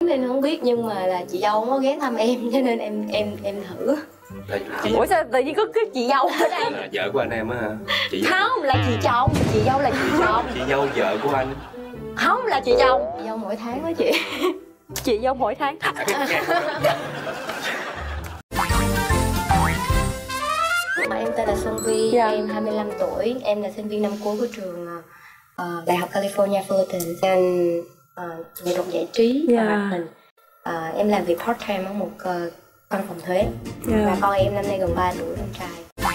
Nên không biết, nhưng mà là chị dâu không có ghé thăm em cho nên em thử. Ủa sao tự nhiên có cái chị dâu ở đây? Là vợ của anh em á hả? Chị dâu. Không, là chị chồng. Chị dâu là chị chồng. Chị dâu vợ của anh. Không, là chị chồng. Chị dâu mỗi tháng đó chị. Chị dâu mỗi tháng. Em tên là Xuân Vi, em 25 tuổi, em là sinh viên năm cuối của trường Đại học California Fullerton, em nghệ thuật giải trí và hoạt hình. Em làm việc part time ở một văn phòng thuế. Và con em năm nay gần 3 tuổi, con trai.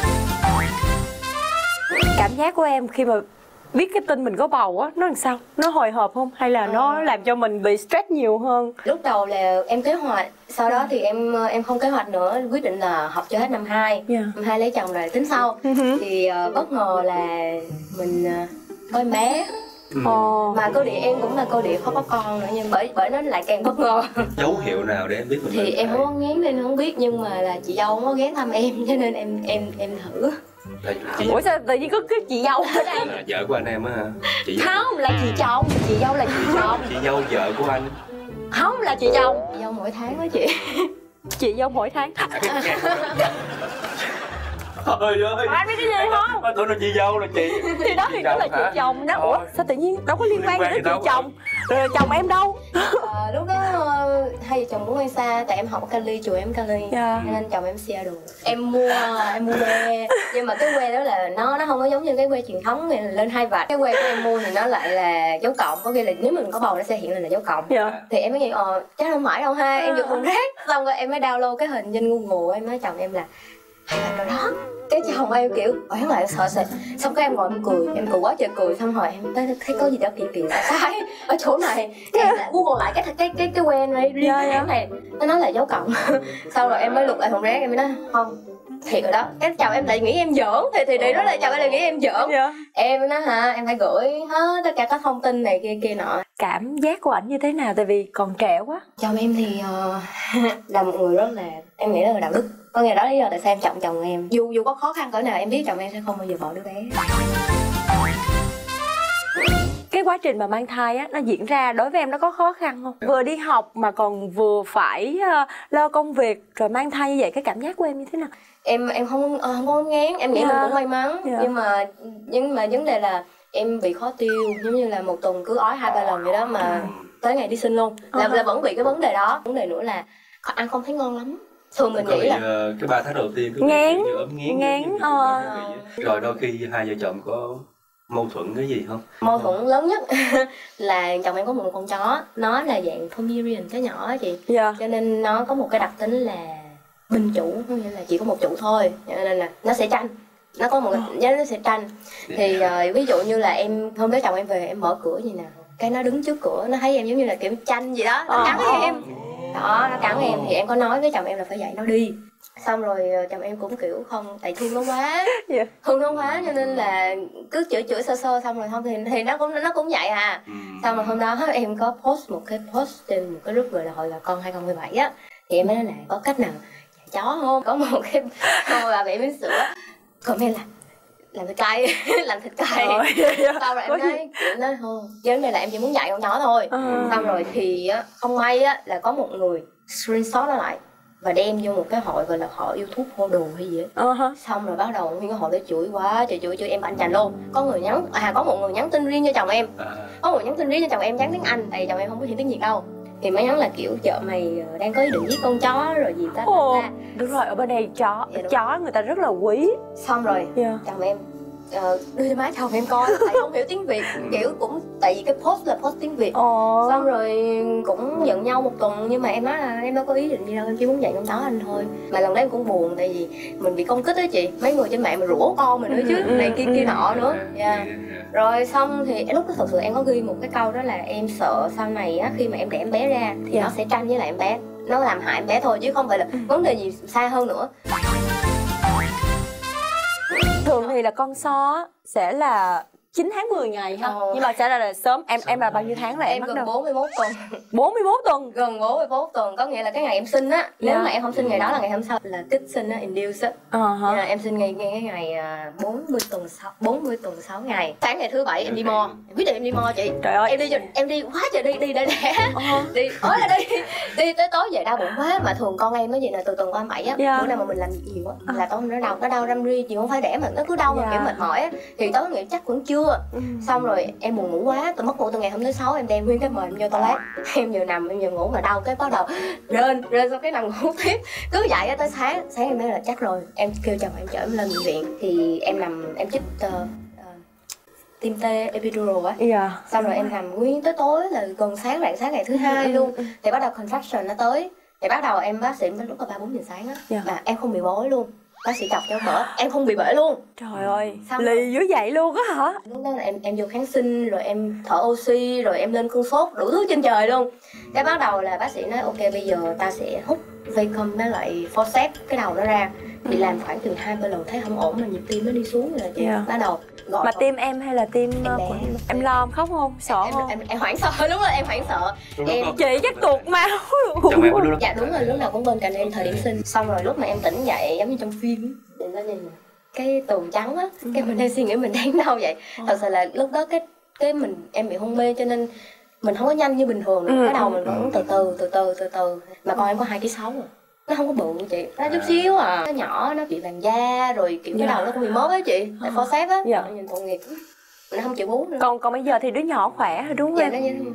Cảm giác của em khi mà biết cái tin mình có bầu á, nó làm sao? Nó hồi hộp không? Hay là nó làm cho mình bị stress nhiều hơn? Lúc đầu là em kế hoạch, sau đó thì em không kế hoạch nữa, quyết định là học cho hết năm 2. Năm 2 lấy chồng rồi tính sau. Thì bất ngờ là mình có em bé. Mà cơ địa em cũng là cơ địa khó có con nữa, nhưng bởi nó lại càng bất ngờ. Dấu hiệu nào để em biết mình? Thì em không có ngán nên không biết, nhưng mà là chị dâu không có ghé thăm em cho nên em thử. Ủa sao tự nhiên có cái chị dâu ở đây? Là vợ của anh em á hả? Chị dâu. Không, là chị chồng. Chị dâu là chị chồng. Chị dâu vợ của anh. Không, là chị chồng. Chị dâu mỗi tháng đó chị. Chị dâu mỗi tháng. Trời ơi, anh biết cái gì không? tôi là chị dâu là chị. Thì đó thì đó là chị chồng đó. Ủa sao tự nhiên đâu có liên quan gì đến chị chồng? Rồi chồng em đâu? Lúc đó hai vợ chồng cũng quen xa, tại em học ở Cali, chùa em Cali, nên chồng em Seattle. Em mua que, nhưng mà cái que đó là nó không có giống như cái que truyền thống này lên 2 vạch. Cái que của em mua thì nó lại là dấu cộng, có nghĩa là nếu mình có bầu nó sẽ hiện lên là dấu cộng. Thì em mới nghĩ chắc không phải đâu ha, em giật thùng rác, xong rồi em mới download cái hình trên Google, em nói chồng em là hay là rồi đó. Cái chồng em kiểu hoảng lại sợ sệt, xong cái em ngồi em cười quá trời cười, xong rồi em thấy có gì đó kỳ sai ở chỗ này, em lại Google lại cái que này riêng cái này, nó nói là dấu cộng. Sau rồi em mới lục lại thùng rác, em mới nói không thiệt rồi đó. Cái chồng em lại nghĩ em giỡn, thì đó là chồng em lại nghĩ em giỡn. Em nói hả, em phải gửi hết tất cả các thông tin này kia nọ. Cảm giác của ảnh như thế nào, tại vì còn trẻ quá? Chồng em thì là một người rất là, em nghĩ là đạo đức. Có nghĩa đó lý do tại sao em chọn chồng em. Dù có khó khăn cỡ nào em biết chồng em sẽ không bao giờ bỏ đứa bé. Cái quá trình mà mang thai á, nó diễn ra đối với em nó có khó khăn không? Vừa đi học mà còn vừa phải lo công việc rồi mang thai như vậy, cái cảm giác của em như thế nào? Em không có ngán, em nghĩ mình cũng may mắn. Nhưng mà vấn đề là em bị khó tiêu, giống như là một tuần cứ ói 2-3 lần vậy đó, mà tới ngày đi sinh luôn là vẫn bị cái vấn đề đó. Vấn đề nữa là ăn không thấy ngon lắm. Thường mình nghĩ là cái 3 tháng đầu tiên cứ ngán, ngán. Rồi đôi khi hai vợ chồng có mâu thuẫn cái gì không? Mâu thuẫn lớn nhất là chồng em có một con chó, nó là dạng Pomeranian, chó nhỏ á chị. Cho nên nó có một cái đặc tính là binh chủ, có nghĩa là chỉ có một chủ thôi, cho nên là nó sẽ tranh. Nó có một cái nó sẽ tranh. Thì ví dụ như là em hôm đó chồng em về, em mở cửa gì nè, cái nó đứng trước cửa, nó thấy em giống như là kiểu tranh gì đó, nó cắn em. Đó, nó cắn em thì em có nói với chồng em là phải dạy nó đi. Xong rồi chồng em cũng kiểu không, tại thương nó quá, thương nó quá, cho nên là cứ chửi sơ xong rồi không thì nó cũng vậy à. Xong rồi hôm đó em có post một cái post trên một cái group gọi là Hội Bà Con 2017 á, thì em mới nói là có cách nào dạy chó không? Có một cái bà mẹ bỉm sữa comment là làm thịt cay làm thịt cay. Sau rồi em nói kiểu nói thôi, vấn đề là em chỉ muốn dạy con nhỏ thôi. Xong rồi thì không may á là có một người screenshot nó lại và đem vô một cái hội gọi là hội YouTube hô đồ hay gì á. Xong rồi bắt đầu nguyên cái hội đó chửi quá trời, chửi em banh chành luôn. Có một người nhắn tin riêng cho chồng em, có người nhắn tin riêng cho chồng em, nhắn tiếng Anh, tại chồng em không biết tiếng Việt đâu. Thì mới nhắn là kiểu vợ mày đang có ý định giết con chó rồi gì ta. Đúng rồi, ở bên đây chó người ta rất là quý. Xong rồi chồng em đưa cho má chồng em coi, tại không hiểu tiếng Việt, kiểu cũng tại vì cái post là post tiếng Việt. Xong rồi cũng giận nhau một tuần, nhưng mà em nói là em đâu có ý định gì đâu, em chỉ muốn dạy con chó anh thôi. Mà lần đấy em cũng buồn, tại vì mình bị công kích á chị, mấy người trên mạng mà rủa con mình nữa chứ, này kia nọ nữa. Rồi xong thì lúc đó thật sự em có ghi một cái câu đó là em sợ sau này á, khi mà em đẻ em bé ra thì nó sẽ tranh với lại em bé, nó làm hại em bé thôi chứ không phải là vấn đề gì xa hơn nữa. Thường thì là con so sẽ là 9 tháng 10 ngày ha. Nhưng mà sẽ là sớm. Em là bao nhiêu tháng là em bắt gần đầu? 41 tuần. 41 tuần. Gần 41 tuần, có nghĩa là cái ngày em sinh á, nếu mà em không sinh ngày đó là ngày hôm sau là kích sinh á, induce á. Là em sinh ngay cái ngày 40 tuần 6 ngày. Sáng ngày thứ bảy em đi mo. Em quyết định em đi mo chị. Trời ơi. Em đi quá trời đi để đẻ. Đi tới tối về đau bụng quá, mà thường con em nó vậy là từ tuần 37 á, bữa nào mà mình làm nhiều á là tối nó đau răm ri, chị không phải đẻ mà nó cứ đau mà kiểu mệt mỏi á, thì tối nghĩ chắc vẫn chưa. Xong rồi em buồn ngủ quá, tôi mất ngủ từ ngày hôm thứ 6, em đem nguyên cái mền vô toilet, em vừa nằm em vừa ngủ mà đau cái bắt đầu rên xong cái nằm ngủ tiếp, cứ vậy á tới sáng em nói là chắc rồi, em kêu chồng em chở em lên bệnh viện, thì em nằm em chích tiêm tê epidural á. Xong rồi em nằm nguyên tới tối là gần sáng rạng sáng ngày thứ hai luôn, thì bắt đầu contraction nó tới, thì bắt đầu em bác sĩ đến lúc là 3-4 giờ sáng á, mà em không bị bối luôn, bác sĩ chọc cho bể, em không bị bể luôn. Trời ơi, lì dữ vậy luôn á hả? Lúc đó là em vô kháng sinh, rồi em thở oxy, rồi em lên cơn sốt, đủ thứ trên trời luôn. Cái bắt đầu là bác sĩ nói ok bây giờ ta sẽ hút vacuum với lại forceps cái đầu nó ra, thì làm khoảng từ 2-3 lần thấy không ổn mà nhịp tim nó đi xuống rồi chị. Bắt đầu gọi mà tim em hay là tim em lo không, khóc không, sợ không? Em hoảng sợ, đúng rồi em hoảng sợ. Chị chắc tuột máu. Dạ đúng rồi, lúc nào cũng bên cạnh em thời điểm sinh. Xong rồi lúc mà em tỉnh dậy giống như trong phim thì nó nhìn cái tường trắng á, cái mình đang suy nghĩ mình đang đâu vậy. Thật sự là lúc đó cái em bị hôn mê cho nên mình không có nhanh như bình thường nữa. Cái đầu mình vẫn từ từ. Mà con em có 2,6 kg rồi. Nó không có bự chị, nó chút xíu à, nó nhỏ, nó bị vàng da rồi kiểu cái đầu nó cũng bị móp á chị, tại forceps á, nhìn tội nghiệp, nó không chịu bú nữa. Còn bây giờ thì đứa nhỏ khỏe rồi đúng không em?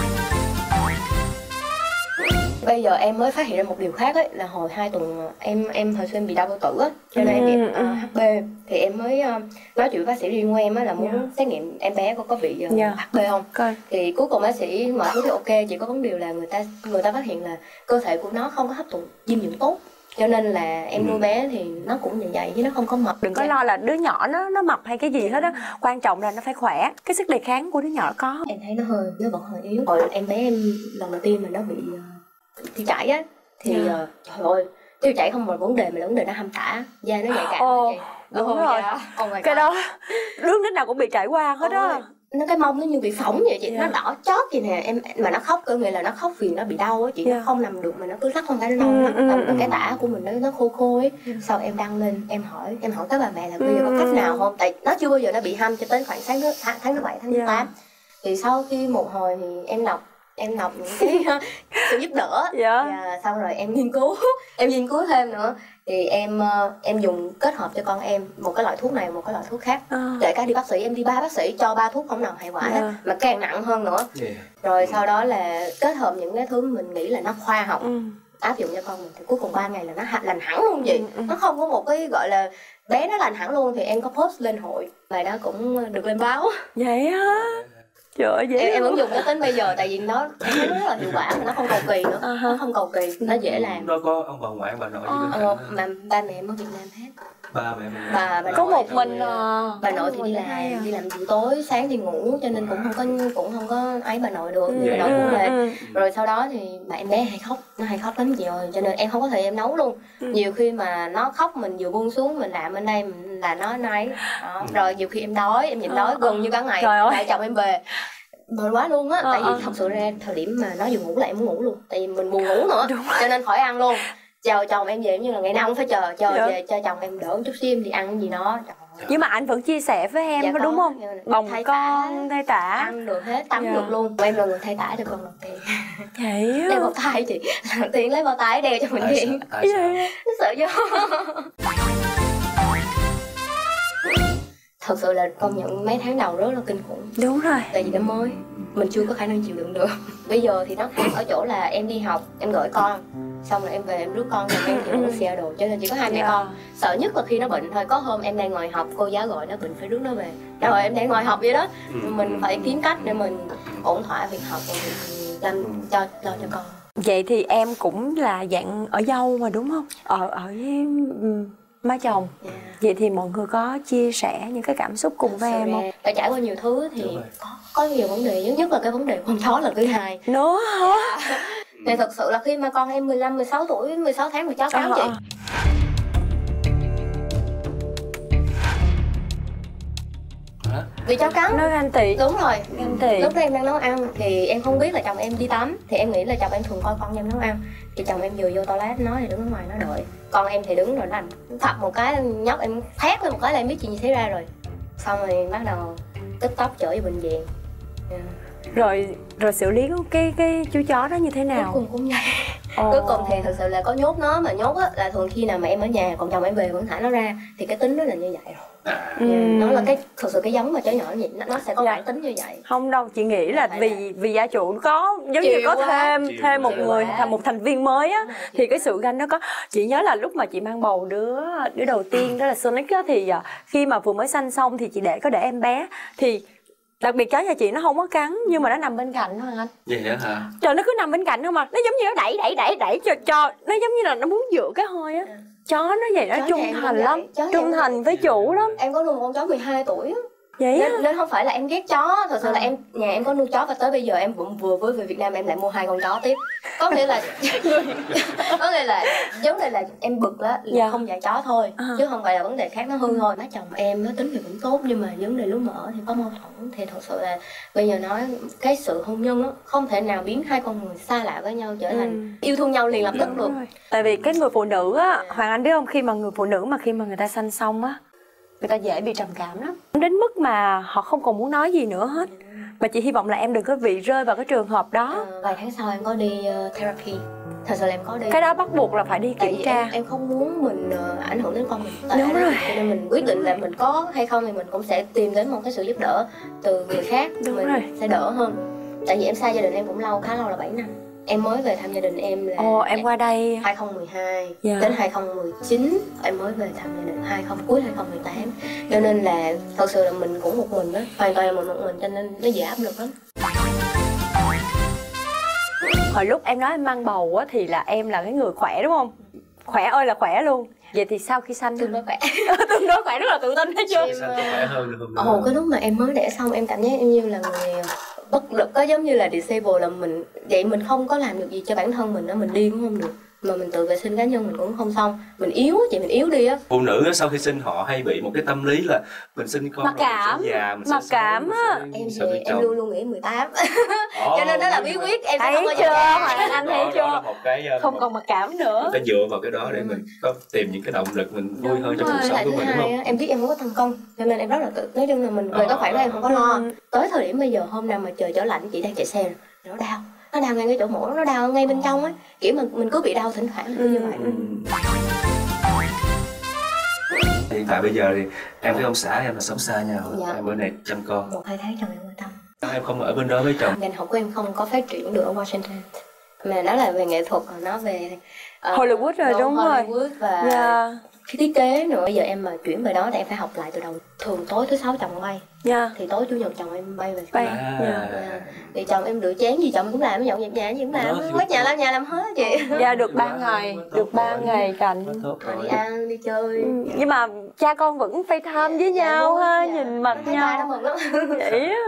Bây giờ em mới phát hiện ra một điều khác ấy, là hồi 2 tuần em hồi xưa em bị đau bao tử á, cho nên em bị HB, thì em mới nói chuyện với bác sĩ riêng của em á là muốn xét nghiệm em bé có bị HB không. Thì cuối cùng bác sĩ mở thuốc thì ok, chỉ có vấn đề là người ta phát hiện là cơ thể của nó không có hấp thụ dinh dưỡng tốt, cho nên là em nuôi bé thì nó cũng vậy chứ nó không có mập. Đừng có lo là đứa nhỏ nó mập hay cái gì hết á, quan trọng là nó phải khỏe, cái sức đề kháng của đứa nhỏ có. Em thấy nó vẫn hơi yếu. Hồi em bé em lần đầu tiên mà nó bị tiêu chảy á thì trời ơi, tiêu chảy không phải vấn đề mà là vấn đề nó hăm tả, da nó nhạy cảm. Đúng rồi. Cái đó đứa nít nào cũng bị trải qua hết á. Nó cái mông nó như bị phỏng vậy chị, nó đỏ chót vậy nè em, mà nó khóc cơ nghĩa là nó khóc vì nó bị đau á chị, nó không nằm được mà nó cứ lắc không phải nó đau, cái tả của mình nó khô ấy. Sau em đăng lên em hỏi các bà mẹ là bây giờ có cách nào không, tại nó chưa bao giờ nó bị hăm cho tới khoảng tháng thứ 7 tháng thứ 8. Thì sau khi một hồi thì em đọc những cái sự giúp đỡ, và xong rồi em nghiên cứu thêm nữa, thì em dùng kết hợp cho con em một cái loại thuốc này một cái loại thuốc khác, kể cả đi bác sĩ em đi 3 bác sĩ cho 3 thuốc không nào hiệu quả hết, mà càng nặng hơn nữa. Rồi sau đó là kết hợp những cái thứ mình nghĩ là nó khoa học áp dụng cho con mình, thì cuối cùng 3 ngày là nó lành hẳn luôn gì. Nó không có một cái gọi là bé nó lành hẳn luôn. Thì em có post lên hội, bài đó cũng được lên báo. Vậy á? Trời ơi, em vẫn dùng nó đến bây giờ, tại vì nó rất là hiệu quả mà nó không cầu kỳ nữa. Nó không cầu kỳ, nó dễ làm. Nó có ông bà ngoại, ông bà nội gì bên cạnh? Mà ba mẹ em ở Việt Nam hết. Ba mẹ mình bà có một mình bà nội thì đi làm buổi tối, sáng thì ngủ, cho nên cũng không có ấy bà nội được. Bà nội cũng mệt. Rồi sau đó thì bà em bé hay khóc lắm chị ơi, cho nên em không có thời gian nấu luôn. Nhiều khi mà nó khóc mình vừa buông xuống mình làm bên đây là nó ấy. Rồi nhiều khi em đói, em nhịn đói gần như cả ngày, lại chồng em về mệt quá luôn á. Tại vì thật sự ra thời điểm mà nó vừa ngủ là em muốn ngủ luôn, tại vì mình buồn ngủ nữa, cho nên khỏi ăn luôn. Chờ chồng em về như là ngày nào cũng phải chờ về cho chồng em đỡ một chút xíu em đi ăn cái gì đó. Nhưng mà anh vẫn chia sẻ với em đúng không? Bồng con, thay tả, ăn được hết, tắm được luôn. Em là người thay tả cho con đầu tiên. Vậy đeo bao tay chị, đầu tiên lấy bao tay đeo cho mình viện. Nó sợ vô. Thật sự là công nhận mấy tháng đầu rất là kinh khủng. Đúng rồi. Tại vì nó mới, mình chưa có khả năng chịu đựng được. Bây giờ thì nó khác ở chỗ là em đi học, em gửi con, xong rồi em về em rước con, rồi em thì vẫn xe đồ, cho nên chỉ có 2 mẹ con. Sợ nhất là khi nó bệnh thôi. Có hôm em đang ngồi học, cô giáo gọi nó bệnh phải rước nó về. Rồi em đang ngồi học vậy đó, mình phải kiếm cách để mình ổn thỏa việc học và việc làm lo cho con. Vậy thì em cũng là dạng ở dâu mà đúng không? Ở với má chồng. Vậy thì mọi người có chia sẻ những cái cảm xúc cùng với em không? Phải trải qua nhiều thứ thì có nhiều vấn đề, nhất là cái vấn đề con chó lần thứ 2 nữa hả? Thì thật sự là khi mà con em 15-16 tuổi, 16 tháng mà chó cắn chị. Vì chó cắn. Nó ganh tị. Đúng rồi. Ganh tị. Lúc đó em đang nấu ăn thì em không biết là chồng em đi tắm, thì em nghĩ là chồng em thường coi con em nấu ăn. Thì chồng em vừa vô toilet, nó thì đứng ở ngoài nó đợi, con em thì đứng rồi nó phập một cái nhóc em thét lên một cái là em biết chuyện gì xảy ra rồi. Xong rồi bắt đầu tức tốc chở về bệnh viện. Rồi xử lý cái chú chó đó như thế nào? Cuối cùng cũng vậy. Cuối cùng thì thật sự là có nhốt nó, mà nhốt á là thường khi nào mà em ở nhà còn chồng em về vẫn thả nó ra, thì cái tính nó là như vậy rồi. Nó là cái thật sự cái giống mà chó nhỏ như vậy, nó sẽ có bản tính như vậy. Không đâu, chị nghĩ là vì gia chủ có giống như có thêm một người thành một thành viên mới á, thì cái sự ganh nó có. Chị nhớ là lúc mà chị mang bầu đứa đầu tiên đó là Sonic á, thì khi mà vừa mới sanh xong thì chị có để em bé, thì đặc biệt chó nhà chị nó không có cắn nhưng mà nó nằm bên cạnh thôi anh. Vậy hả? Trời, nó cứ nằm bên cạnh không mà nó giống như nó đẩy cho nó giống như là nó muốn dựa cái hơi á. Chó nó vậy, nó trung thành lắm, trung thành với chủ lắm. Em có nuôi một con chó 12 tuổi á. Vậy nên không phải là em ghét chó, thật sự là nhà em có nuôi chó và tới bây giờ em cũng vừa về Việt Nam em lại mua 2 con chó tiếp. Có nghĩa là vấn đề là em bực đó là không dạy chó thôi, chứ không phải là vấn đề khác, nó hư thôi. Má chồng em nó tính thì cũng tốt, nhưng mà vấn đề lúc mà ở thì có mâu thuẫn. Thì thật sự là bây giờ nói cái sự hôn nhân á không thể nào biến hai con người xa lạ với nhau trở thành yêu thương nhau liền lập tức được. Tại vì cái người phụ nữ á, Hoàng Anh biết không, khi mà người phụ nữ mà khi mà người ta sanh xong á, người ta dễ bị trầm cảm lắm, đến mức mà họ không còn muốn nói gì nữa hết. Mà chị hy vọng là em đừng có bị rơi vào cái trường hợp đó. Vài tháng sau em có đi therapy. Thật sự là em có đi. Cái đó bắt buộc là phải đi kiểm tra. Em không muốn mình ảnh hưởng đến con mình. Đúng rồi. Cho nên mình quyết định là mình có hay không thì mình cũng sẽ tìm đến một cái sự giúp đỡ từ người khác. Đúng mình rồi. sẽ đỡ hơn. Tại vì em xa gia đình em cũng khá lâu là 7 năm. Em mới về thăm gia đình em là em qua đây 2012 đến 2019 em mới về thăm gia đình cuối 2018. Cho nên là thật sự là mình cũng một mình đó, hoàn toàn là một mình, cho nên nó dễ áp lực lắm. Hồi lúc em nói em mang bầu á thì là em là cái người khỏe đúng không? Khỏe ơi là khỏe luôn. Vậy thì sau khi sanh tương đối khỏe. Tương đối khỏe, rất là tự tin hết chưa? Khỏe hơn được không? Cái lúc mà em mới đẻ xong em cảm giác em như là người bất lực, có giống như là disable, là mình không có làm được gì cho bản thân mình đó, mình đi cũng không được, mà mình tự vệ sinh cá nhân mình cũng không xong, mình yếu đi á. Phụ nữ sau khi sinh họ hay bị một cái tâm lý là mình sinh con mặc cảm, mặc cảm á. Em luôn luôn nghĩ 18 cho nên đó là bí quyết em sẽ không bao giờ Hoàng Anh thấy chưa? Không một còn mặc cảm nữa. Phải dựa vào cái đó để mình có tìm những cái động lực mình vui hơn trong cuộc sống của mình, đúng không? Em biết em không có tăng cân cho nên em rất là tự, nói chung là mình về cái khoản đó em không có lo. Tới thời điểm bây giờ hôm nào mà trời trở lạnh, chị đang chạy xe rồi nó đau ngay cái chỗ mũi, nó đau ngay bên trong ấy, kiểu mình cứ bị đau thỉnh thoảng như vậy. Hiện tại bây giờ thì em với ông xã em là sống xa nhau. Em bên này chăm con 1-2 tháng chồng em ở tâm. Em không ở bên đó với chồng. Ngành học của em không có phát triển được ở Washington, mà nó là về nghệ thuật, nó về Hollywood rồi, đúng rồi. Hollywood và cái thiết kế nữa. Bây giờ em mà chuyển về đó thì em phải học lại từ đầu. Thường tối thứ 6 chồng bay, thì tối chủ nhật chồng em bay về. Thì chồng em rửa chén gì chồng cũng làm, dọn dẹp nhà gì cũng làm, quét nhà lam nhà làm hết chị. Được 3 ngày cạnh đi ăn đi chơi. Nhưng mà cha con vẫn FaceTime với nhau ha, nhìn mặt nhau vậy á.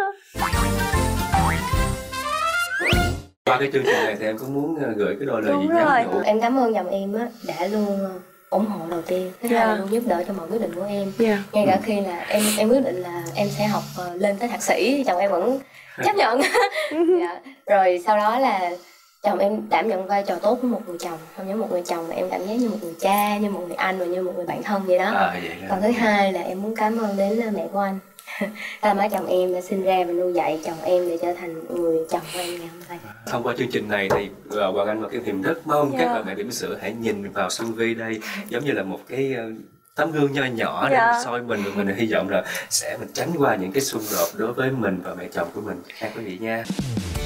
Qua cái chương trình này thì em cũng muốn gửi cái đôi lời gì nhắn nhủ. Em cảm ơn chồng em á, đã luôn ủng hộ đầu tiên, thứ hai là luôn giúp đỡ cho mọi quyết định của em. Ngay cả khi là em quyết định là em sẽ học lên tới thạc sĩ thì chồng em vẫn chấp nhận. Rồi sau đó là chồng em đảm nhận vai trò tốt của một người chồng, không như một người chồng mà em cảm giác như một người cha, như một người anh và như một người bạn thân vậy đó. Còn thứ hai là em muốn cảm ơn đến mẹ của anh. Là má chồng em đã sinh ra và nuôi dạy chồng em để trở thành người chồng của em ngày hôm nay. Thông qua chương trình này thì Hoàng Anh và Kim Hiền rất mong các bà mẹ bỉm sữa hãy nhìn vào Xuân Vi đây giống như là một cái tấm gương nho nhỏ để soi mình, và mình hy vọng là sẽ tránh qua những cái xung đột đối với mình và mẹ chồng của mình. Các quý vị nha.